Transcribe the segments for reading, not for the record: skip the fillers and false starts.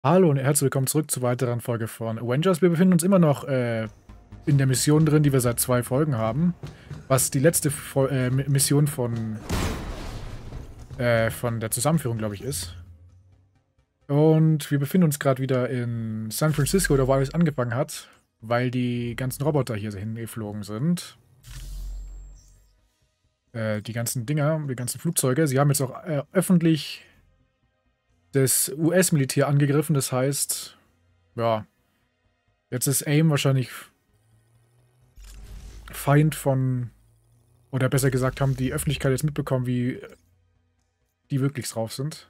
Hallo und herzlich willkommen zurück zur weiteren Folge von Avengers. Wir befinden uns immer noch in der Mission drin, die wir seit 2 Folgen haben. Was die letzte Mission von der Zusammenführung, glaube ich, ist. Und wir befinden uns gerade wieder in San Francisco, da wo alles angefangen hat, weil die ganzen Roboter hier hingeflogen sind. Die ganzen Dinger, die ganzen Flugzeuge. Sie haben jetzt auch öffentlich das US-Militär angegriffen, das heißt, ja, jetzt ist AIM wahrscheinlich Feind von, oder besser gesagt, haben die Öffentlichkeit jetzt mitbekommen, wie die wirklich drauf sind.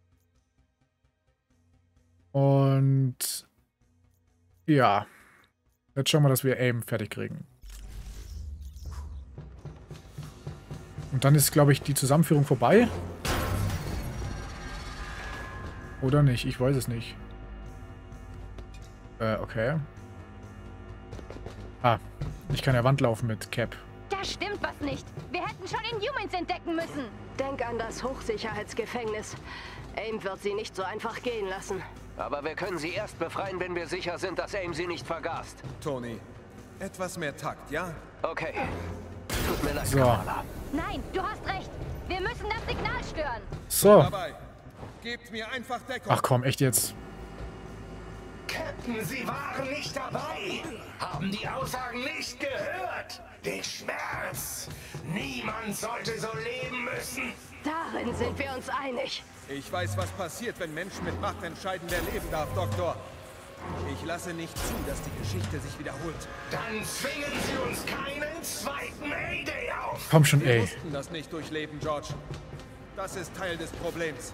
Und ja, jetzt schauen wir, dass wir AIM fertig kriegen. Und dann ist, glaube ich, die Zusammenführung vorbei. Oder nicht? Ich weiß es nicht. Okay. Ah, ich kann ja Wand laufen mit Cap. Da stimmt was nicht. Wir hätten schon Inhumans entdecken müssen. Denk an das Hochsicherheitsgefängnis. AIM wird sie nicht so einfach gehen lassen. Aber wir können sie erst befreien, wenn wir sicher sind, dass AIM sie nicht vergast. Tony, etwas mehr Takt, ja? Okay. Tut mir leid, So. Kamala. Nein, du hast recht. Wir müssen das Signal stören. So. Dabei. Gebt mir einfach Deckung. Ach komm, echt jetzt. Captain, Sie waren nicht dabei. Haben die Aussagen nicht gehört. Den Schmerz. Niemand sollte so leben müssen. Darin sind wir uns einig. Ich weiß, was passiert, wenn Menschen mit Macht entscheiden, wer leben darf, Doktor. Ich lasse nicht zu, dass die Geschichte sich wiederholt. Dann zwingen Sie uns keinen zweiten Mayday auf. Komm schon, Wir ey. mussten das nicht durchleben, George. Das ist Teil des Problems.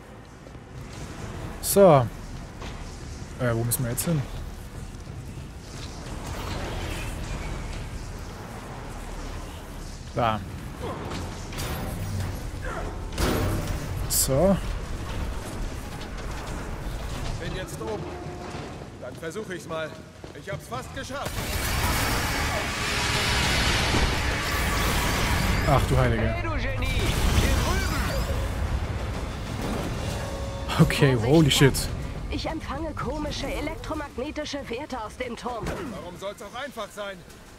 So. Wo müssen wir jetzt hin? Da. So. Bin jetzt oben. Dann versuche ich's mal. Ich hab's fast geschafft. Ach du Heilige. Hey, du Genie! Hier drüben! Okay, holy shit. Ich empfange komische elektromagnetische Werte aus dem Turm. Warum soll's auch einfach sein?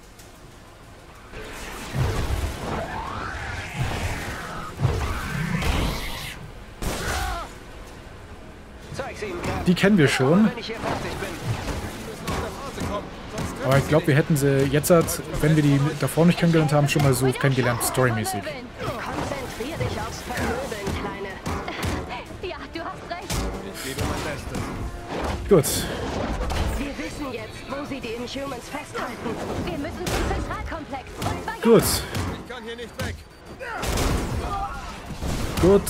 Zeig's ihnen, Cap. Die kennen wir schon. Wenn ich hier fertig bin. Wir müssen aus der Phase kommen. Sonst treffen Aber ich sie glaube, wir nicht. hätten sie jetzt, wenn wir die davor nicht kennengelernt haben, schon mal so kennengelernt, storymäßig. Konzentrier dich aufs Vermöbeln, Kleine. Ja, du hast recht. Ich gebe mein Bestes. Gut. Wir wissen jetzt, wo sie die Inhumans festhalten. Wir müssen zum Zentralkomplex. Und zwar Gut. Ich kann hier nicht weg. Gut.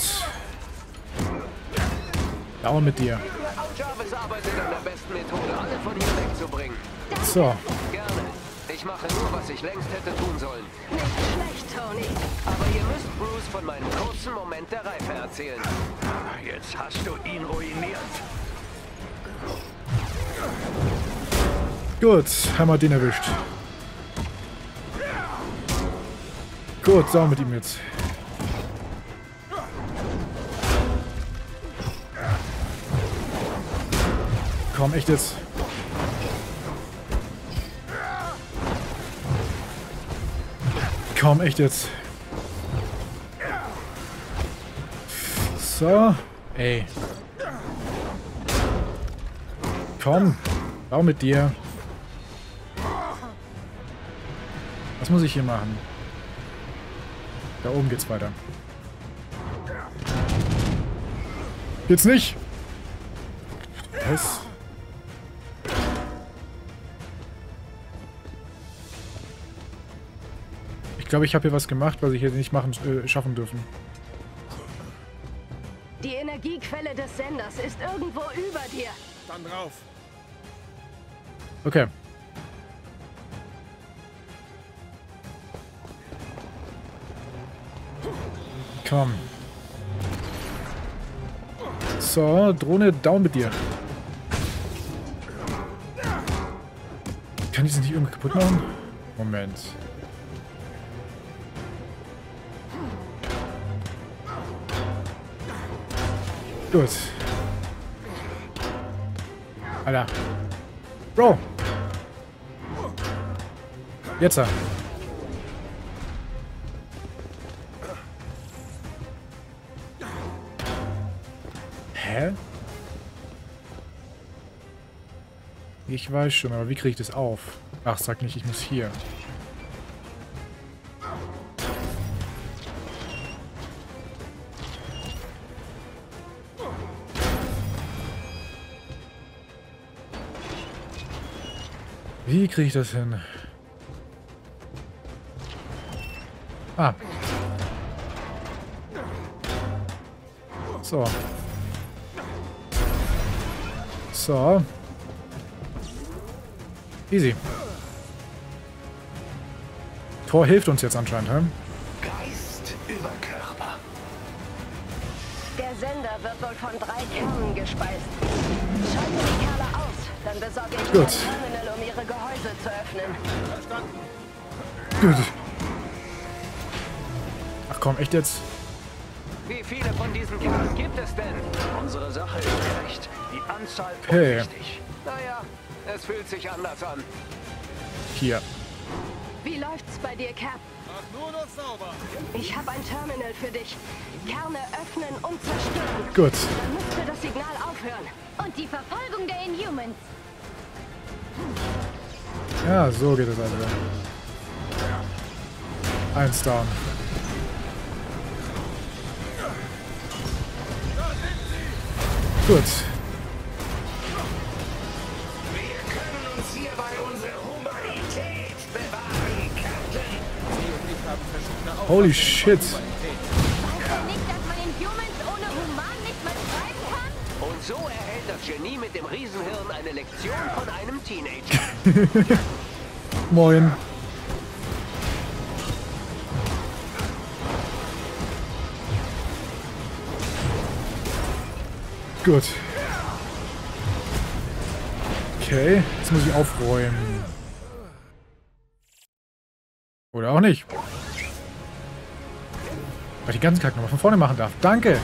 Dauern mit dir. Jarvis arbeitet an der besten Methode, alle von hier wegzubringen. So. Gerne. Ich mache nur, was ich längst hätte tun sollen. Nicht schlecht, Tony. Aber ihr müsst Bruce von meinem kurzen Moment der Reife erzählen. Jetzt hast du ihn ruiniert. Gut. Haben wir den erwischt. Gut, sauer mit ihm jetzt. Komm, echt jetzt. Komm, echt jetzt. So. Ey. Komm. Bau mit dir. Was muss ich hier machen? Da oben geht's weiter. Geht's nicht? Was? Ich glaube, ich habe hier was gemacht, was ich hier nicht schaffen dürfen. Die Energiequelle des Senders ist irgendwo über dir. Dann drauf. Okay. Komm. So, Drohne, down mit dir. Kann ich sie nicht irgendwie kaputt machen? Moment. Gut. Alter. Bro. Jetzt. Hä? Ich weiß schon, aber wie kriege ich das auf? Ach, sag nicht, ich muss hier. Wie kriege ich das hin? Ah. So. So. Easy. Thor hilft uns jetzt anscheinend, hä? Geist über Körper. Der Sender wird wohl von 3 Kernen gespeist. Schalte die Kerle aus, dann besorge ich Gut. ein Terminal, um ihre Gehäuse zu öffnen. Gut. Ach komm, echt jetzt? Wie viele von diesen Kerlen gibt es denn? Unsere Sache ist recht. Die Anzahl Okay. unwichtig. Naja, es fühlt sich anders an. Hier. Wie läuft's bei dir, Cap? Mach nur noch sauber. Ich habe ein Terminal für dich. Kerne öffnen und zerstören. Gut. Dann müsste das Signal aufhören. Und die Verfolgung der Inhumans. Ja, so geht es also. Eins down. Gut. Wir können uns hierbei unsere Humanität bewahren, Captain. Sie und ich haben verschiedene Auffassungen Holy von shit. Humanität. Weißt du nicht, dass man Inhumans ohne Human nicht mal schreiben kann? Und so erhält das Genie mit dem Riesenhirn eine Lektion von einem Teenager. Moin. Gut. Okay, jetzt muss ich aufräumen. Oder auch nicht. Weil ich die ganzen Kack nochmal von vorne machen darf. Danke!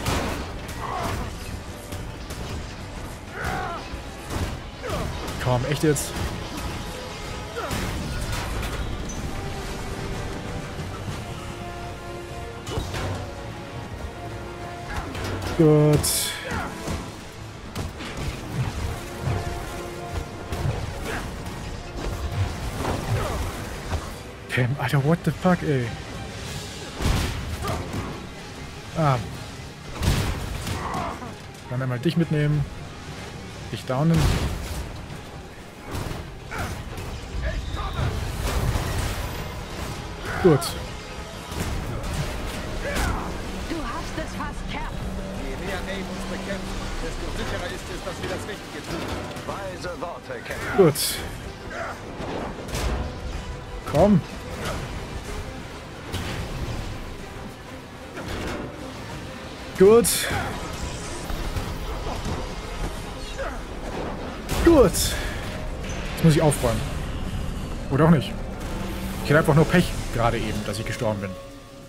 Komm, echt jetzt? Gut. Pam, Alter, what the fuck, ey. Ah. Dann einmal dich mitnehmen. Dich downen. Gut. Du hast es fast, Cap. Je mehr Abe uns bekämpft, desto sicherer ist es, dass wir das Richtige tun. Weise Worte, Captain. Gut. Komm. Gut. Gut. Jetzt muss ich aufräumen. Oder auch nicht. Ich hatte einfach nur Pech gerade eben, dass ich gestorben bin.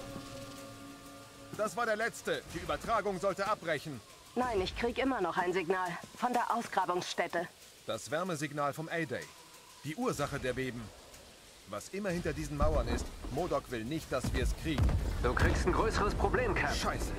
Das war der letzte. Die Übertragung sollte abbrechen. Nein, ich krieg immer noch ein Signal. Von der Ausgrabungsstätte. Das Wärmesignal vom A-Day. Die Ursache der Beben. Was immer hinter diesen Mauern ist, MODOK will nicht, dass wir es kriegen. Du kriegst ein größeres Problem, Cap. Scheiße.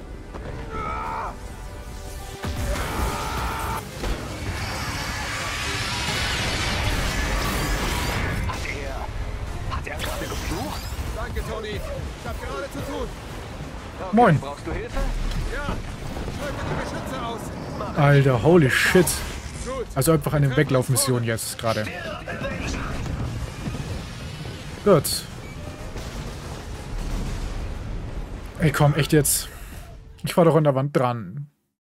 Hat er gerade geflucht? Danke, Tony. Ich hab gerade zu tun. Okay, Moin. Brauchst du Hilfe? Ja, schalte die Geschütze aus. Alter, holy shit. Gut. Also einfach eine Weglaufmission jetzt gerade. Gut. Ey, komm, echt jetzt. Ich war doch an der Wand dran.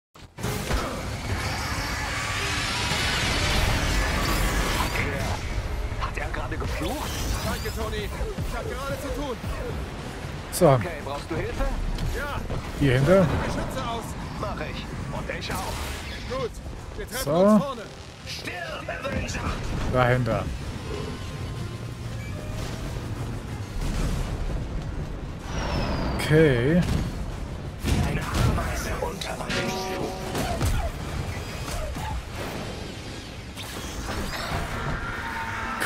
Hat er gerade geflucht? Danke, Tony. Ich hab gerade zu tun. So, Okay, brauchst du Hilfe? Ja, hier hinter. Geschütze aus. Mach ich. Und ich auch. Gut. Wir treffen So. uns vorne. Stirb, Avenger! Dahinter. Okay. Eine Ameise unter meinem Schuh.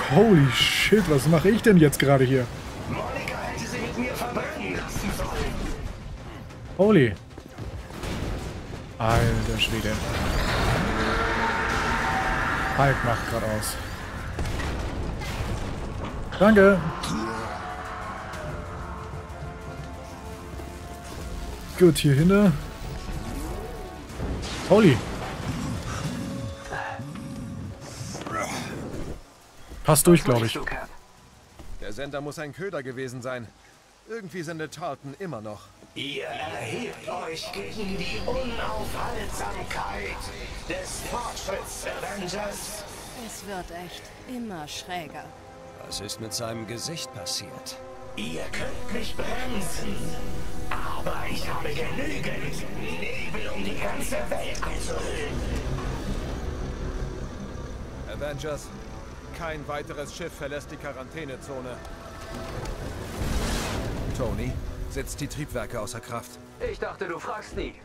Holy shit, was mache ich denn jetzt gerade hier? Monika hätte sie mit mir verbrennen lassen sollen. Holy. Alter Schwede. Hulk macht gerade aus. Danke. Gut, hier hinter. Holy. Passt durch, glaube ich. Der Sender muss ein Köder gewesen sein. Irgendwie sendet Charlton immer noch. Ihr erhebt euch gegen die Unaufhaltsamkeit des Fortschritts, Avengers. Es wird echt immer schräger. Was ist mit seinem Gesicht passiert? Ihr könnt mich bremsen, aber ich habe genügend Nebel, um die ganze Welt einzuhüllen. Avengers, kein weiteres Schiff verlässt die Quarantänezone. Tony, setzt die Triebwerke außer Kraft. Ich dachte, du fragst nie.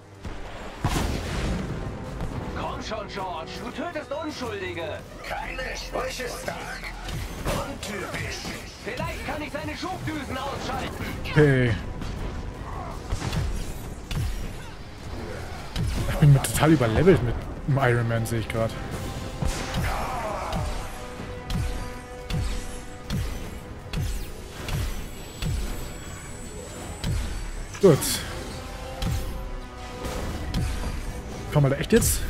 Komm schon, George. Du tötest Unschuldige. Keine Sprüche, Stark. Untypisch. Vielleicht kann ich seine Schubdüsen ausschalten. Okay. Ich bin total überlevelt mit dem Iron Man, sehe ich gerade. Gut. Komm mal, echt jetzt?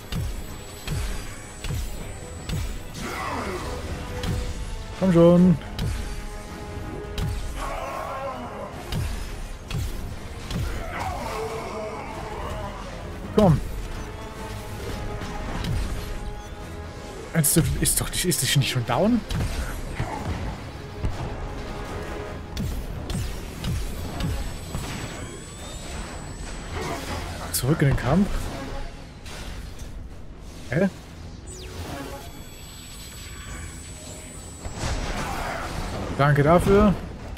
Komm schon. Komm. Ist das nicht schon down? Zurück in den Kampf. Hä? Danke dafür.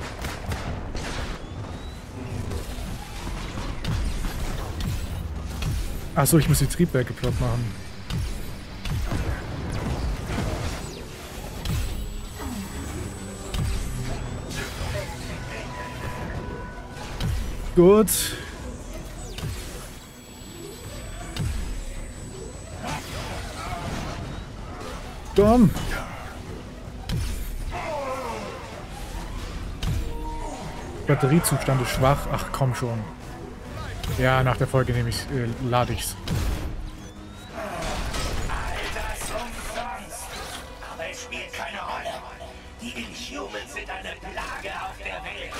Achso, ich muss die Triebwerke platt machen. Gut. Komm. Batteriezustand ist schwach. Ach komm schon. Ja, nach der Folge lade ich's. All das umsonst. Aber es spielt keine Rolle. Die Inhumans sind eine Plage auf der Welt.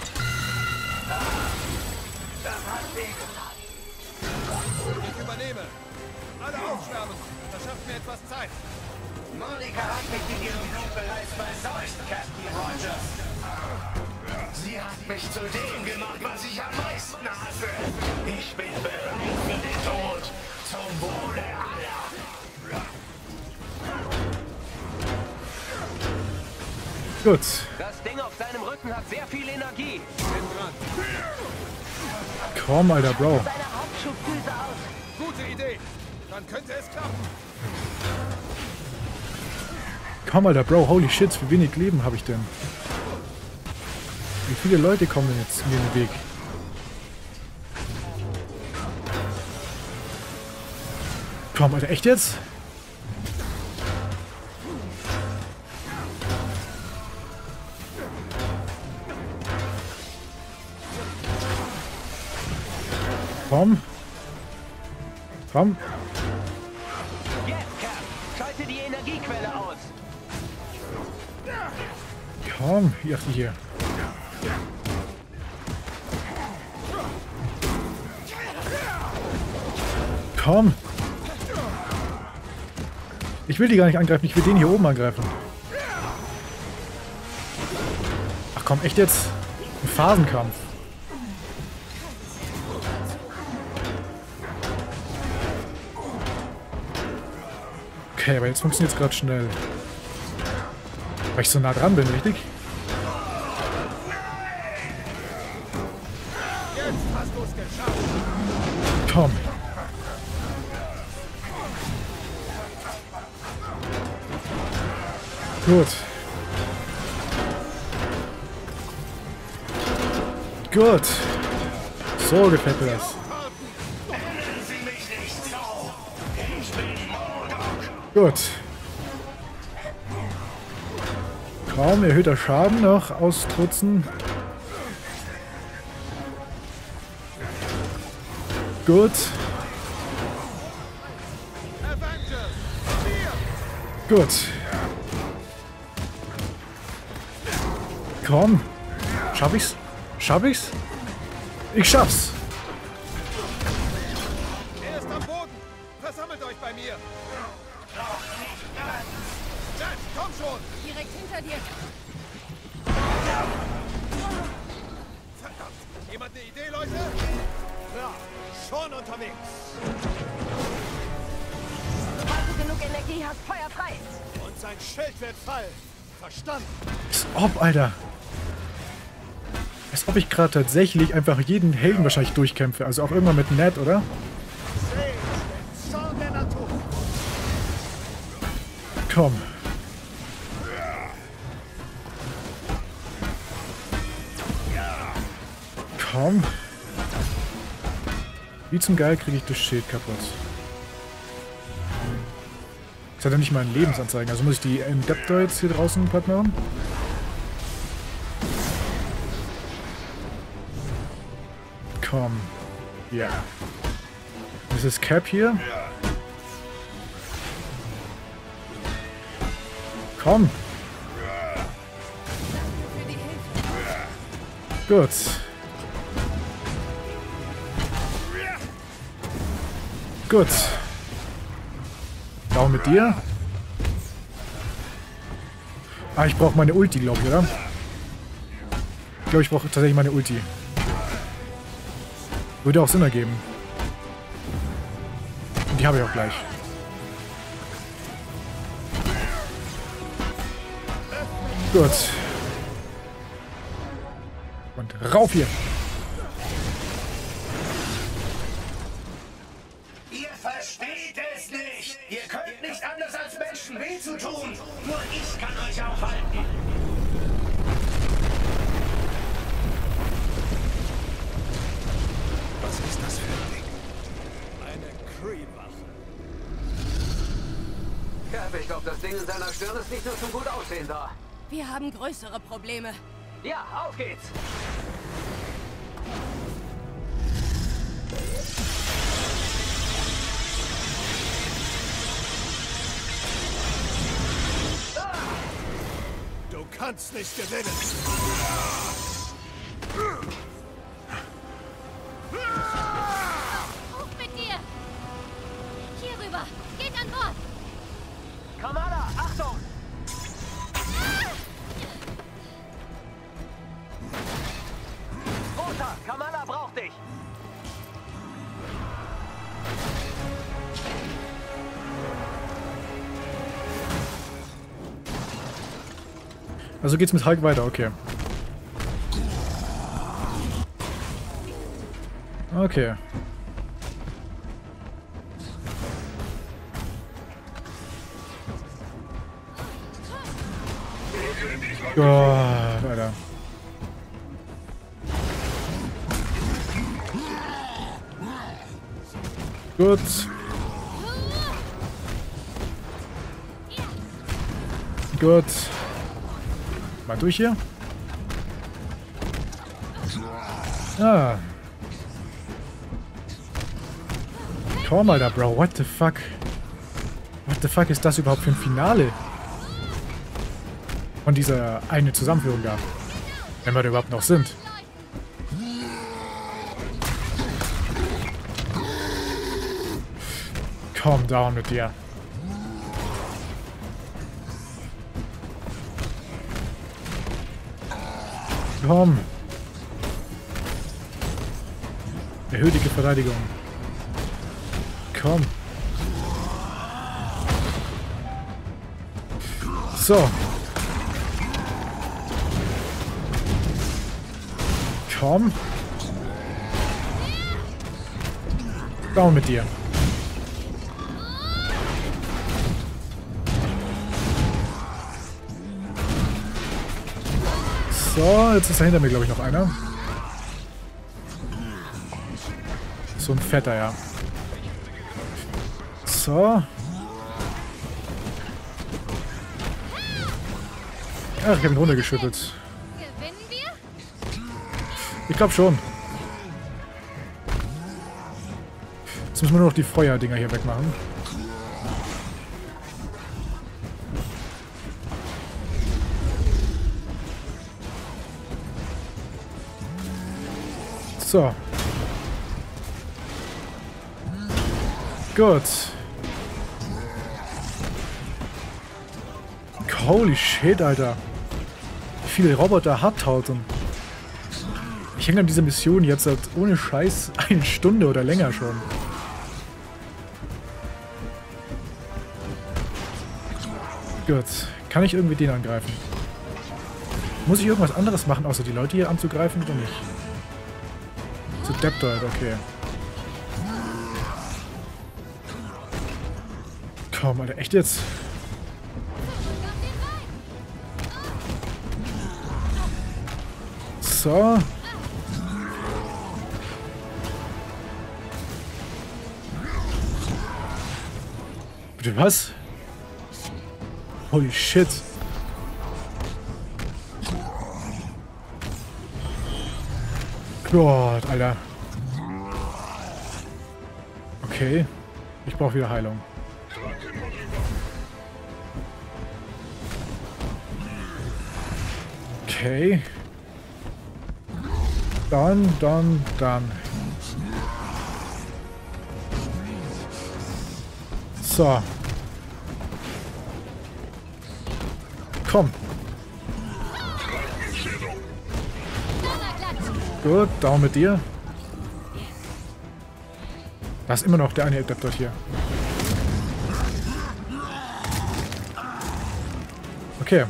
Das hat wehgetan. Ich übernehme. Alle aufschwärmen. Verschafft mir etwas Zeit. Monika hat mich in ihrem Blut bereits verseucht, Captain Rogers. Sie hat mich zu dem gemacht, was ich am meisten hasse. Ich bin bereit für den Tod. Zum Wohle aller. Gut. Das Ding auf seinem Rücken hat sehr viel Energie. Bin dran. Komm, alter Bro. Seine Hauptschubdüse aus. Gute Idee. Dann könnte es klappen. Komm, alter Bro. Holy shit, wie wenig Leben habe ich denn? Wie viele Leute kommen denn jetzt mir in den Weg? Komm, Alter, echt jetzt? Komm. Komm. Jetzt, Cap. Schalte die Energiequelle aus. Komm, hier. Komm. Ich will die gar nicht angreifen, ich will den hier oben angreifen. Ach komm, echt jetzt? Ein Phasenkampf. Okay, aber jetzt funktioniert es gerade schnell. Weil ich so nah dran bin, richtig? Jetzt hast du es geschafft. Komm. Gut. Gut. So gefällt mir das. Gut. Kaum erhöhter Schaden noch austrutzen. Gut. Gut. Komm. Schaff ich's? Schaff ich's? Ich schaff's. Er ist am Boden. Versammelt euch bei mir. Jet, komm schon. Direkt hinter dir. Verdammt. Jemand eine Idee, Leute? Ja, schon unterwegs. Sobald du genug Energie hast, Feuer frei. Und sein Schild wird fallen. Verstanden? Als ob, Alter. Als ob ich gerade tatsächlich einfach jeden Helden wahrscheinlich durchkämpfe. Also auch irgendwann mit Ned, oder? Zorn der Natur. Komm. Komm. Wie zum Geil kriege ich das Schild kaputt. Das hat ja nicht mal einen Lebensanzeigen. Also muss ich die Adapter jetzt hier draußen platt machen? Komm. Ja. Das ist Cap hier. Komm. Gut. Gut. Down mit dir. Ah, ich brauche meine Ulti, glaube ich, oder? Ich glaube, ich brauche tatsächlich meine Ulti. Würde auch Sinn ergeben. Und die habe ich auch gleich. Gut. Und rauf hier. Ihr versteht es nicht. Ihr könnt nicht anders als Menschen weh zu tun. Nur ich kann euch aufhalten. Was ist das für ein Ding? Eine Kree-Waffe. Ja, ich glaube, das Ding in seiner Stirn ist nicht nur zum gut aussehen da. Wir haben größere Probleme. Ja, auf geht's. Du kannst nicht gewinnen. Hoch mit dir! Hier rüber! Geht an Bord! Kamala, Achtung! Rosa, Kamala braucht dich! Also geht's mit Hulk weiter, okay. Okay. Gott, Alter. Gut. Gut. Mal durch hier. Ah. Komm mal da, Bro. What the fuck? What the fuck ist das überhaupt für ein Finale? Von dieser eine Zusammenführung da. Wenn wir da überhaupt noch sind. Komm, down mit dir. Komm. Erhöhe die Verteidigung. Komm. So. Komm. Down mit dir. So, jetzt ist da hinter mir, glaube ich, noch einer. So ein fetter, ja. So. Ach, ich habe ihn runtergeschüttelt. Gewinnen wir? Ich glaube schon. Jetzt müssen wir nur noch die Feuerdinger hier wegmachen. So. Gut. Holy shit, Alter. Wie viele Roboter hat Tauten? Ich hänge an dieser Mission jetzt seit ohne Scheiß 1 Stunde oder länger schon. Gut. Kann ich irgendwie den angreifen? Muss ich irgendwas anderes machen, außer die Leute hier anzugreifen oder nicht? Zu Deptoid, okay. Komm, Alter, echt jetzt? So. Bitte was? Holy shit. Gott, Alter. Okay. Ich brauche wieder Heilung. Okay. Dann. So. Komm. Gut, down mit dir. Da ist immer noch der eine Adapter hier. Okay.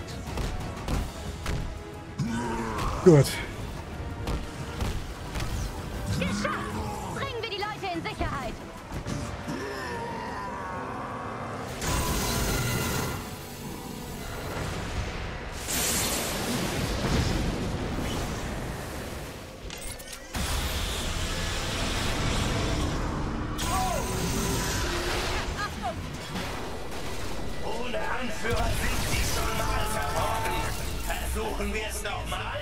Gut. Geschafft! Bringen wir die Leute in Sicherheit! Ohne Anführer sind sie schon mal verborgen. Versuchen wir es noch mal.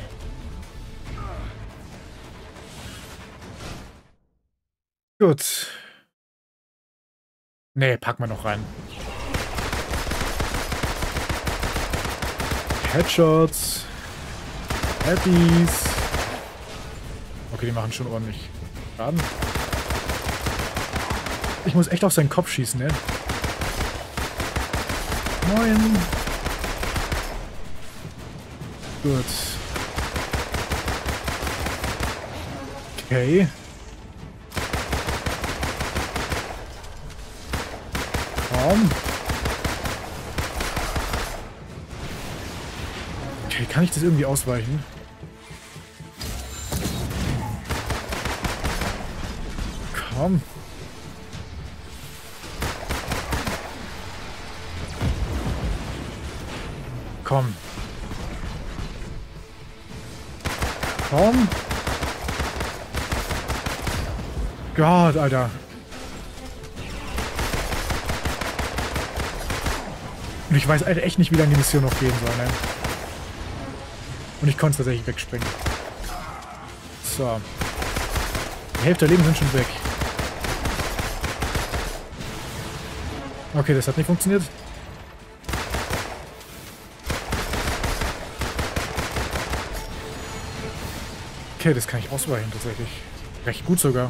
Gut. Nee, packen wir noch rein. Headshots. Happies. Okay, die machen schon ordentlich Schaden. Ich muss echt auf seinen Kopf schießen, ne? Moin. Gut. Okay. Komm. Okay, kann ich das irgendwie ausweichen? Komm. Komm. Komm. Gott, Alter. Und ich weiß Alter, echt nicht, wie lange die Mission noch gehen soll, ne? Und ich konnte tatsächlich wegspringen. So. Die Hälfte der Leben sind schon weg. Okay, das hat nicht funktioniert. Okay, das kann ich ausweichen tatsächlich. Recht gut sogar.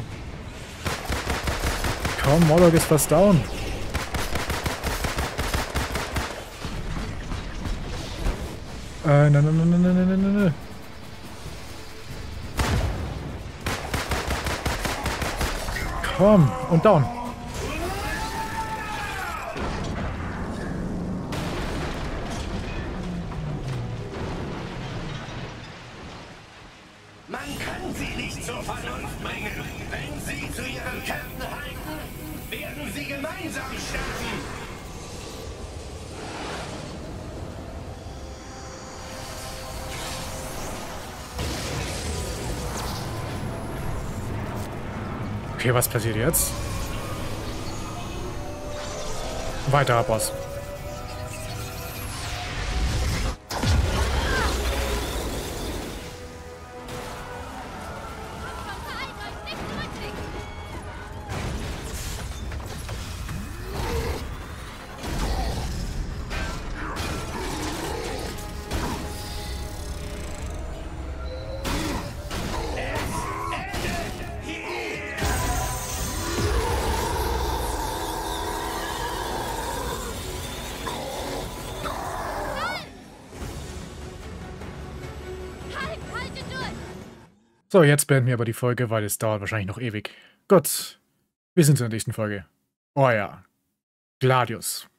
Komm, Moloch ist fast down. Nein. Komm, und down. Man kann sie nicht zur Vernunft bringen. Wenn sie zu ihrem Captain halten, werden sie gemeinsam sterben. Okay, was passiert jetzt? Weiter, Boss. So, jetzt beenden wir aber die Folge, weil es dauert wahrscheinlich noch ewig. Gut, wir sehen uns in der nächsten Folge. Euer Gladius.